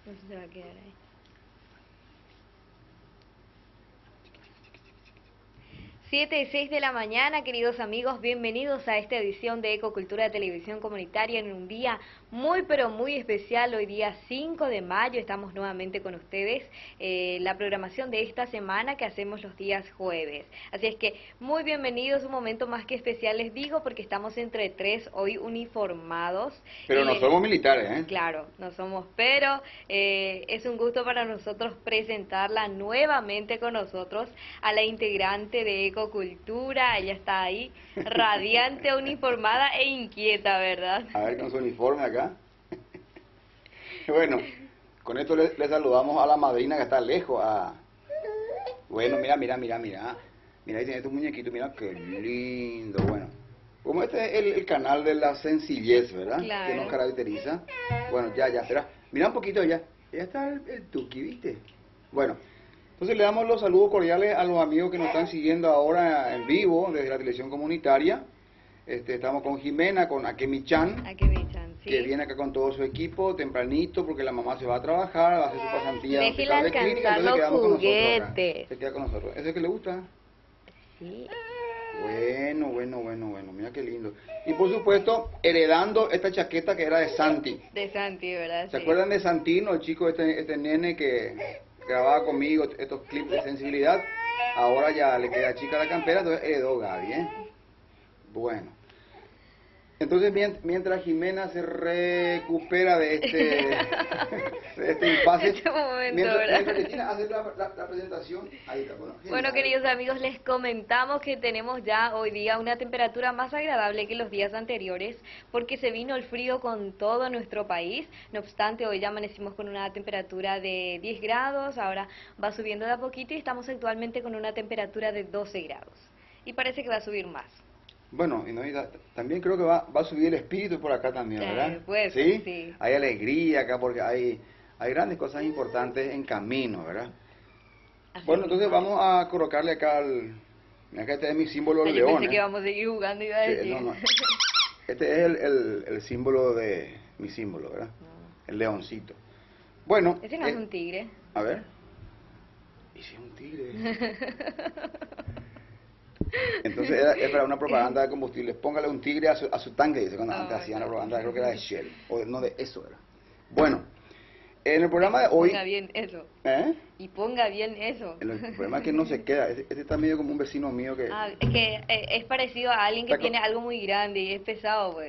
No sé si se va a quedar ahí. 7:06 de la mañana, queridos amigos, bienvenidos a esta edición de Ecocultura de Televisión Comunitaria en un día muy pero muy especial. Hoy día 5 de mayo estamos nuevamente con ustedes, la programación de esta semana que hacemos los días jueves. Así es que muy bienvenidos, un momento más que especial les digo porque estamos entre tres hoy uniformados. Pero no somos militares, ¿eh? Claro, no somos, pero es un gusto para nosotros presentarla nuevamente con nosotros a la integrante de Ecocultura. Ella está ahí, radiante, uniformada e inquieta, ¿verdad? A ver con su uniforme acá. Bueno, con esto le saludamos a la madrina que está lejos. Bueno, mira, mira, mira, mira. Mira, ahí tiene tu muñequito, mira qué lindo. Bueno, como este es el canal de la sencillez, ¿verdad? Claro. Que nos caracteriza. Bueno, ya, espera. Mira un poquito allá. Ya está el Tuki, ¿viste? Bueno, entonces le damos los saludos cordiales a los amigos que nos están siguiendo ahora en vivo desde la televisión comunitaria. Estamos con Jimena, con Akemi-chan, Sí. que viene acá con todo su equipo tempranito porque la mamá se va a trabajar, va a hacer su pasantía en Déjela hospital de clínica, alcanzar entonces los quedamos con nosotros acá. juguetes. Se queda con nosotros. ¿Ese que le gusta? Sí. Bueno, mira qué lindo. Y por supuesto, heredando esta chaqueta que era de Santi. De Santi, ¿verdad? ¿Se Sí. acuerdan de Santino, el chico, este nene que grababa conmigo estos clips de sensibilidad? Ahora ya le queda chica la campera, entonces heredó Gaby, ¿eh? Bueno. Entonces, mientras Jimena se recupera de este impasse, Este momento, mientras ¿verdad? Cristina hace la presentación, ahí está, bueno, Bueno, genial. queridos amigos, les comentamos que tenemos ya hoy día una temperatura más agradable que los días anteriores porque se vino el frío con todo nuestro país. No obstante, hoy ya amanecimos con una temperatura de 10 grados, ahora va subiendo de a poquito y estamos actualmente con una temperatura de 12 grados. Y parece que va a subir más. Bueno, también creo que va a subir el espíritu por acá también, ¿verdad? Pues, ¿Sí? sí. Hay alegría acá porque hay grandes cosas importantes en camino, ¿verdad? Así Bueno, mismo entonces es. vamos a colocarle acá acá este es mi símbolo Ah, del yo león, pensé que ¿eh? íbamos a seguir jugando, iba a Sí, decir. no. Este es el símbolo de mi símbolo, ¿verdad? El leoncito. Bueno, Ese no es un tigre. a ver. ¿Y si es un tigre? Entonces es para una propaganda de combustibles. Póngale un tigre a su tanque, dice cuando antes hacían la propaganda, creo que era de Shell. O no, de eso era. Bueno, en el programa de hoy. Ponga bien eso. ¿Eh? Y ponga bien eso. El problema es que no se queda. Este está medio como un vecino mío que. Ah, es que es parecido a alguien que Está tiene algo muy grande y es pesado, pues.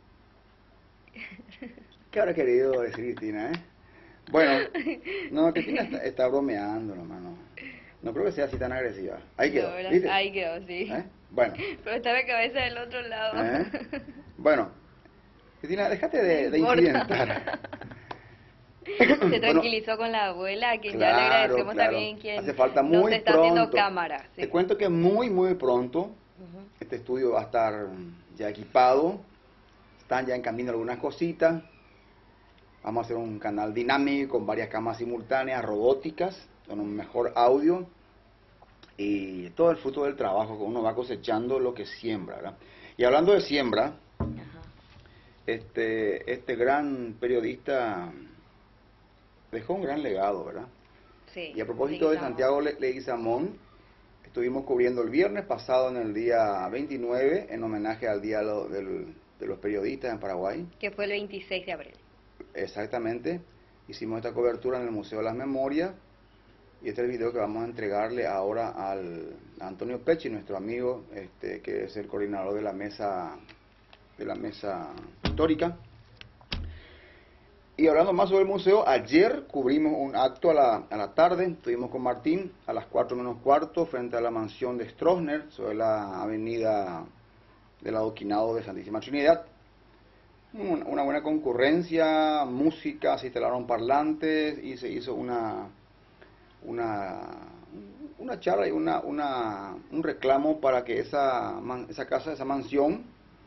¿Qué habrá querido decir Cristina, Bueno, no, Cristina está bromeando nomás, no creo que sea así tan agresiva. Ahí quedó, No, ¿viste? ahí quedó, sí. Bueno. Pero está la cabeza del otro lado. Bueno, Cristina, déjate de No importa. incidentar. Se tranquilizó con la abuela, a quien ya le agradecemos también quien hace falta nos muy está haciendo pronto. cámara. Sí. Te cuento que muy pronto este estudio va a estar ya equipado. Están ya en camino algunas cositas. Vamos a hacer un canal dinámico con varias cámaras simultáneas, robóticas, con un mejor audio y todo el fruto del trabajo que uno va cosechando lo que siembra, ¿verdad? Y hablando de siembra, este gran periodista dejó un gran legado, ¿verdad? Sí. Y a propósito de Santiago Leguizamón, estuvimos cubriendo el viernes pasado en el día 29 en homenaje al Día de los Periodistas en Paraguay. Que fue el 26 de abril. Exactamente, hicimos esta cobertura en el Museo de las Memorias y este es el video que vamos a entregarle ahora a Antonio Pecci, nuestro amigo, que es el coordinador de la mesa histórica. Y hablando más sobre el museo, ayer cubrimos un acto a la tarde, estuvimos con Martín a las 4 menos cuarto frente a la mansión de Stroessner, sobre la avenida del Adoquinado de Santísima Trinidad. Una buena concurrencia, música, se instalaron parlantes y se hizo una charla y un reclamo para que esa casa, esa mansión,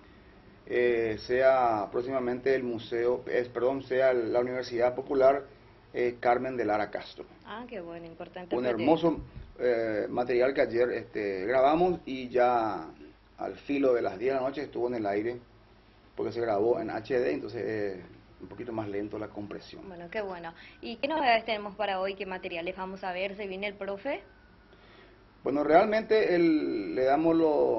sea próximamente el museo, sea la Universidad Popular Carmen de Lara Castro. Ah, qué bueno, importante. Un hermoso material que ayer grabamos y ya al filo de las 10 de la noche estuvo en el aire porque se grabó en HD, entonces un poquito más lento la compresión. Bueno, qué bueno. ¿Y qué novedades tenemos para hoy? ¿Qué materiales vamos a ver? ¿Se viene el profe? Bueno, realmente le damos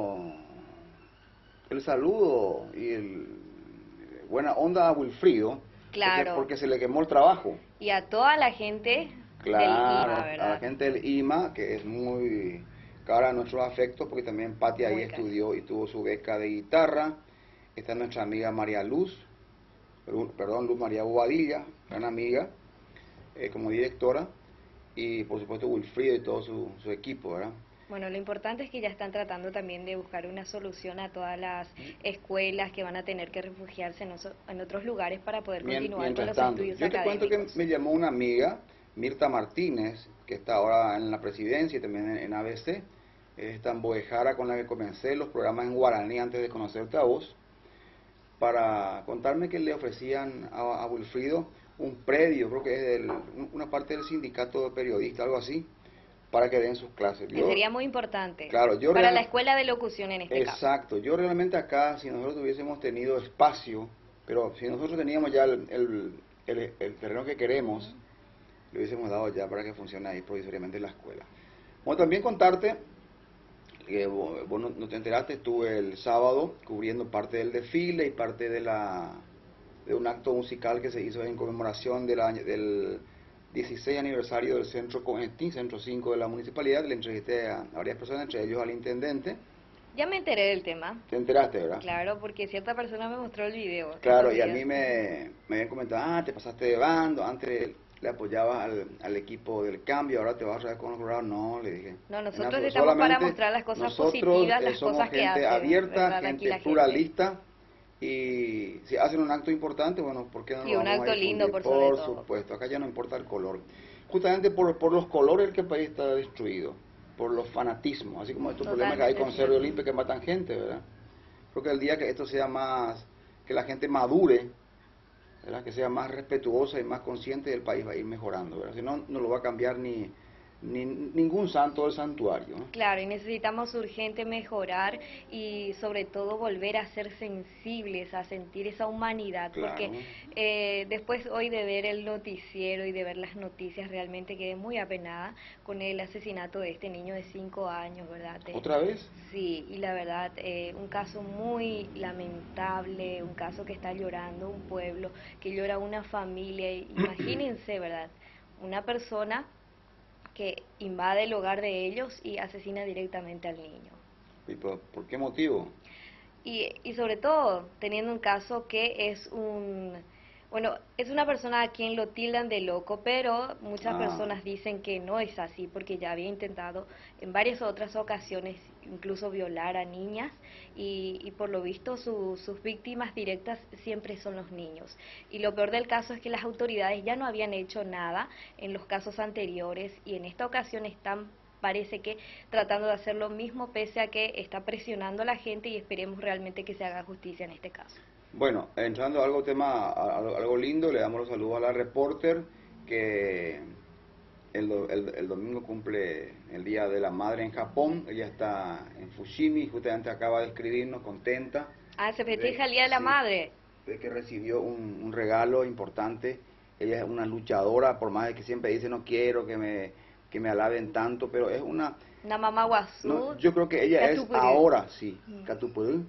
el saludo y el buena onda a Wilfrido, Claro. porque se le quemó el trabajo. Y a toda la gente del Claro, IMA, a la ¿verdad? gente del IMA, que es muy cara a nuestros afectos, porque también Pati ahí Muy estudió y tuvo su beca de guitarra. Está nuestra amiga María Luz, perdón, Luz María Bobadilla, gran amiga, como directora, y por supuesto Wilfrido y todo su equipo, ¿verdad? Bueno, lo importante es que ya están tratando también de buscar una solución a todas las escuelas que van a tener que refugiarse en otros lugares para poder continuar con Mientras los tanto, estudios yo te cuento que académicos. me llamó una amiga, Mirta Martínez, que está ahora en la presidencia y también en ABC, es esta Boejara con la que comencé los programas en guaraní antes de conocerte a vos, para contarme que le ofrecían a Wilfrido un predio, creo que es una parte del sindicato de periodistas, algo así, para que den sus clases. Que sería muy importante Claro, para la escuela de locución en este caso. exacto, yo realmente acá, si nosotros hubiésemos tenido espacio, pero si nosotros teníamos ya el terreno que queremos, le hubiésemos dado ya para que funcione ahí provisoriamente la escuela. Bueno, también contarte que vos no te enteraste, estuve el sábado cubriendo parte del desfile y parte de un acto musical que se hizo en conmemoración del 16 aniversario del Centro Cogentín, Centro 5 de la municipalidad. Le entrevisté a varias personas, entre ellos al intendente. Ya me enteré del tema. ¿Te enteraste, verdad? Claro, porque cierta persona me mostró el video Claro, estos y a días. mí me habían comentado, te pasaste de bando, antes le apoyabas al equipo del cambio, ahora te vas a traer con los colorados. No, le dije. No, En nosotros estamos para solamente mostrar las cosas nosotros positivas, las somos cosas que gente hace, abierta, ¿verdad? Aquí gente la gente. pluralista, y si hacen un acto importante, bueno, ¿por qué no Y lo un vamos a acto lindo, difundir? por sobre Por todo. supuesto, acá ya no importa el color. Justamente por los colores que el país está destruido, por los fanatismos, así como estos problemas que hay Totalmente con Cerro cierto. Olimpia que matan gente, ¿verdad? Creo que el día que esto sea más, que la gente madure, ¿verdad? Que sea más respetuosa y más consciente, del país va a ir mejorando, ¿verdad? Si no, no lo va a cambiar ni ningún santo del santuario, ¿no? Claro, y necesitamos urgente mejorar y sobre todo volver a ser sensibles, a sentir esa humanidad, porque Claro. después hoy de ver el noticiero y de ver las noticias realmente quedé muy apenada con el asesinato de este niño de 5 años, ¿verdad? ¿Otra vez? Sí, y la verdad, un caso muy lamentable, un caso que está llorando un pueblo, que llora una familia, imagínense, ¿verdad? Una persona que invade el hogar de ellos y asesina directamente al niño. ¿Y por qué motivo? Y sobre todo, teniendo un caso que es bueno, es una persona a quien lo tildan de loco, pero muchas Ah, personas dicen que no es así porque ya había intentado en varias otras ocasiones incluso violar a niñas y por lo visto sus víctimas directas siempre son los niños. Y lo peor del caso es que las autoridades ya no habían hecho nada en los casos anteriores y en esta ocasión están, parece que, tratando de hacer lo mismo, pese a que está presionando a la gente, y esperemos realmente que se haga justicia en este caso. bueno, entrando a algo lindo, le damos los saludos a la reporter que el domingo cumple el Día de la Madre en Japón. Ella está en Fushimi, justamente acaba de escribirnos, contenta Ah, se de, festeja el Día de la sí, Madre. de que recibió un regalo importante. Ella es una luchadora, por más de que siempre dice no quiero que me alaben tanto, pero es Una mamá no, guazú, yo creo que ella es Catupurí. ahora, sí, Mm. Catupurú,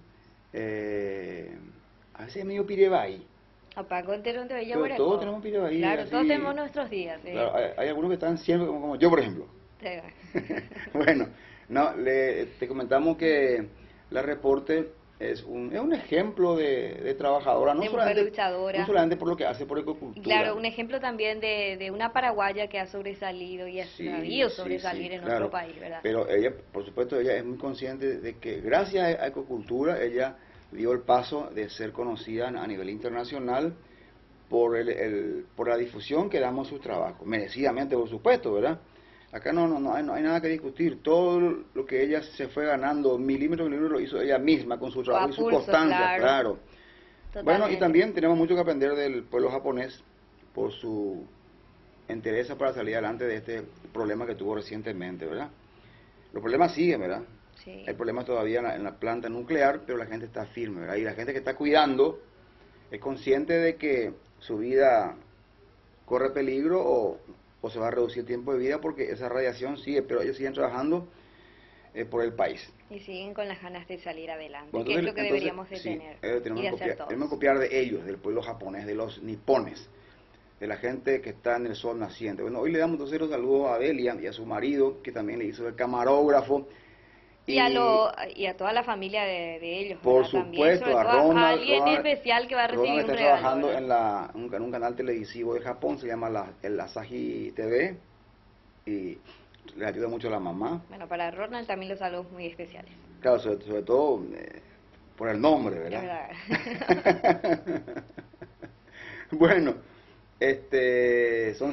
a veces es medio pirebay. Apá, contero de Bella Todos Guarecó. tenemos pirebay, Claro, todos así. tenemos nuestros días, Claro, hay algunos que están siempre como yo, por ejemplo. Sí. Bueno, no, te comentamos que la reporte es un ejemplo de trabajadora, De mujer no luchadora. solamente por lo que hace por Y ecocultura. claro, un ejemplo también de una paraguaya que ha sobresalido y ha Sí, sabido sí, sí, sobresalir en nuestro claro. país, ¿verdad? Pero ella, por supuesto, ella es muy consciente de que gracias a ecocultura ella dio el paso de ser conocida a nivel internacional por la difusión que damos a sus trabajos, merecidamente, por supuesto, ¿verdad? Acá no hay nada que discutir. Todo lo que ella se fue ganando, milímetro a milímetro, lo hizo ella misma con su O trabajo a y su pulso, constancia, claro. claro. Bueno, y Totalmente. también tenemos mucho que aprender del pueblo japonés por su interés para salir adelante de este problema que tuvo recientemente, ¿verdad? Los problemas siguen, ¿verdad? Sí. Hay problemas todavía en la planta nuclear, pero la gente está firme, ¿verdad? Y la gente que está cuidando es consciente de que su vida corre peligro o se va a reducir el tiempo de vida porque esa radiación sigue, pero ellos siguen trabajando por el país. Y siguen con las ganas de salir adelante, Bueno, que es lo que deberíamos de sí, tener tenemos y de hacer todos. tenemos que copiar de ellos, del pueblo japonés, de los nipones, de la gente que está en el sol naciente. Bueno, hoy le damos entonces los saludos a Delia y a su marido, que también le hizo el camarógrafo. Y a toda la familia de ellos, por ¿verdad? También, supuesto, sobre a todo Ronald. alguien especial que va a recibir Ronald un está regalo, trabajando ¿verdad? en un canal televisivo de Japón, se llama el Asahi TV, y le ayuda mucho a la mamá. Bueno, para Ronald también los saludos muy especiales. Claro, sobre todo por el nombre, ¿verdad? Bueno, son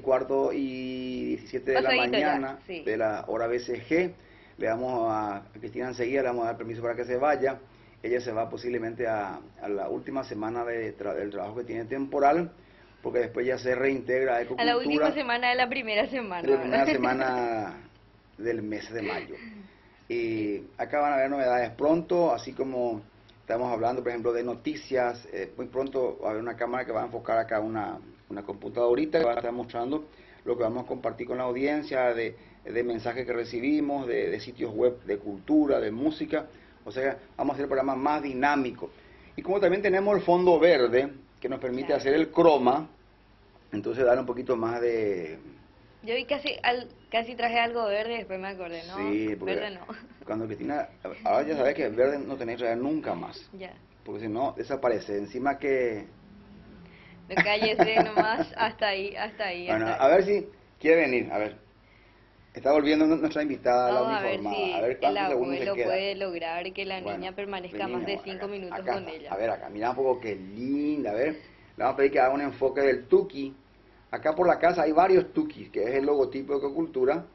7:15 de la mañana, sí, de la hora BCG. Le damos a Cristina enseguida, le vamos a dar permiso para que se vaya. Ella se va posiblemente a la última semana del trabajo que tiene temporal, porque después ya se reintegra a Ecocultura. A la última semana de la primera semana. De la primera semana del mes de mayo. Y acá van a haber novedades pronto, así como estamos hablando, por ejemplo, de noticias. Muy pronto va a haber una cámara que va a enfocar acá una computadorita que va a estar mostrando lo que vamos a compartir con la audiencia, de mensajes que recibimos, de sitios web de cultura, de música. O sea, vamos a hacer programas más dinámicos. Y como también tenemos el fondo verde, que nos permite claro. hacer el croma, entonces darle un poquito más de... Yo vi casi traje algo verde, después me acordé, ¿no? Sí, porque verde no. Cuando Cristina, ahora ya sabes que el verde no tenéis que traer nunca más. Ya. Porque si no, desaparece. Encima que... No cállese nomás, hasta ahí. Bueno, hasta a ahí. ver si quiere venir, a ver. Está volviendo nuestra invitada, Vamos la a ver uniformada. si A ver el cuántos segundos le abuelo queda. puede lograr que la Bueno, niña permanezca vení, más de amor, 5 acá, minutos acá con está. ella. A ver, acá, mira un poco qué linda. A ver, le vamos a pedir que haga un enfoque del tuki. Acá por la casa hay varios tukis, que es el logotipo de Ecocultura.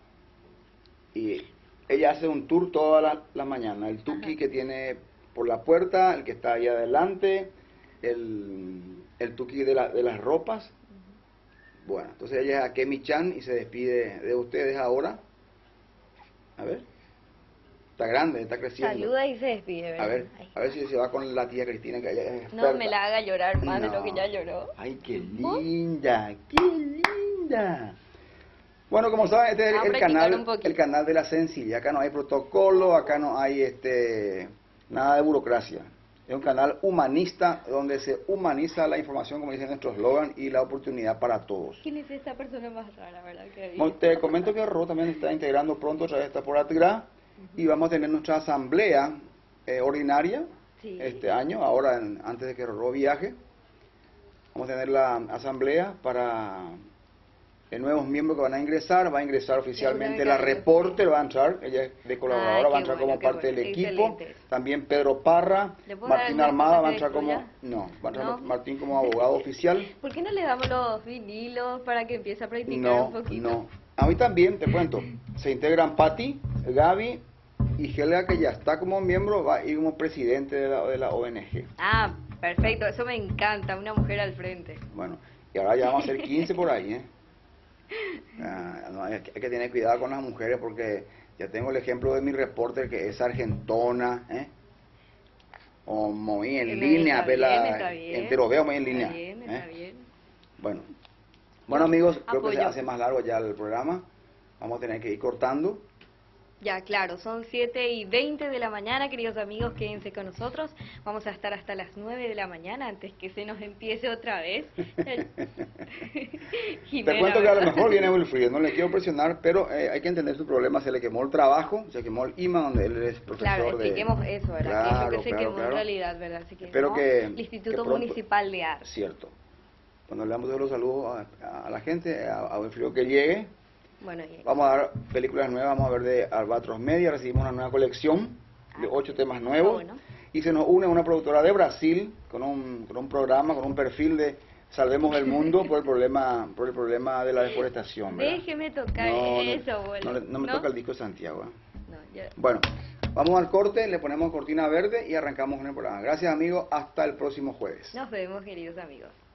Y ella hace un tour toda la mañana. El tuki que tiene por la puerta, el que está ahí adelante, el tuki de las ropas. Bueno, entonces ella es Akemi-chan y se despide de ustedes ahora. A ver. Está grande, está creciendo. Saluda y se despide, ¿verdad? A ver si se va con la tía Cristina, que ella es experta. No me la haga llorar más de lo que No. ya lloró. Ay, qué linda, qué linda. Bueno, como saben, este es Vamos a el practicar un poquito. canal de la sencilla. Acá no hay protocolo, acá no hay nada de burocracia. Es un canal humanista donde se humaniza la información, como dice nuestro eslogan, y la oportunidad para todos. ¿Quién es esta persona más rara, verdad? Bueno, te comento que Ro también está integrando pronto, otra vez está por atrás, y vamos a tener nuestra asamblea ordinaria este año, ahora antes de que Ro viaje. Vamos a tener la asamblea para nuevos miembros que van a ingresar. Va a ingresar oficialmente la reporter, va a entrar, ella es de colaboradora, va a entrar como parte del equipo. También Pedro Parra, Martín Armada va a entrar como... No, va a entrar Martín como abogado oficial. ¿Por qué no le damos los vinilos para que empiece a practicar un poquito? No, a mí también, te cuento, se integran Patti, Gaby y Helga, que ya está como miembro, va a ir como presidente de la ONG. Ah, perfecto, eso me encanta, una mujer al frente. Bueno, y ahora ya vamos a ser 15 por ahí, ¿eh? No, hay que tener cuidado con las mujeres porque ya tengo el ejemplo de mi reporter que es argentona, o muy en línea, te lo veo muy en línea. Está bien. Bueno amigos, creo que se hace más largo ya el programa, vamos a tener que ir cortando. Ya, claro, son 7:20 de la mañana, queridos amigos, quédense con nosotros. Vamos a estar hasta las 9 de la mañana antes que se nos empiece otra vez. Te cuento que a lo mejor viene Wilfrido, no le quiero presionar, pero hay que entender su problema. Se le quemó el trabajo, se quemó el IMA, donde él es profesor. Claro, expliquemos eso, ¿verdad? Claro, que es lo que se quemó en realidad, ¿verdad? Así que, espero que el Instituto pronto... Municipal de Arte. Cierto. Cuando le damos los saludos a la gente, a Wilfrido que llegue. Bueno, vamos a dar películas nuevas, vamos a ver de Albatros Media, recibimos una nueva colección de 8 temas nuevos, y se nos une una productora de Brasil con un programa, con un perfil de Salvemos el Mundo por el problema de la deforestación, ¿verdad? Déjeme tocar eso, abuelo. No me toca el disco de Santiago. Ya. Bueno, vamos al corte, le ponemos cortina verde y arrancamos con el programa. Gracias amigos, hasta el próximo jueves. Nos vemos, queridos amigos.